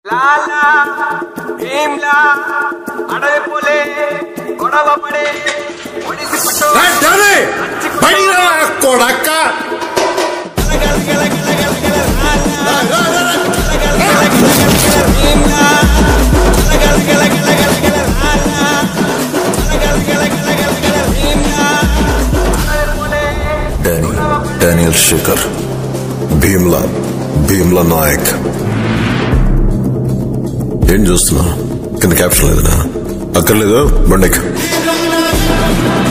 లాలా భీమ్లా అడవి పోలే గొడవ పడే కొడక్క డానియల్ శేఖర్ భీమ్లా నాయక్. ఏం చూస్తున్నా? కింద క్యాప్షన్ లేదనా? అక్కర్లేదు, బండికి.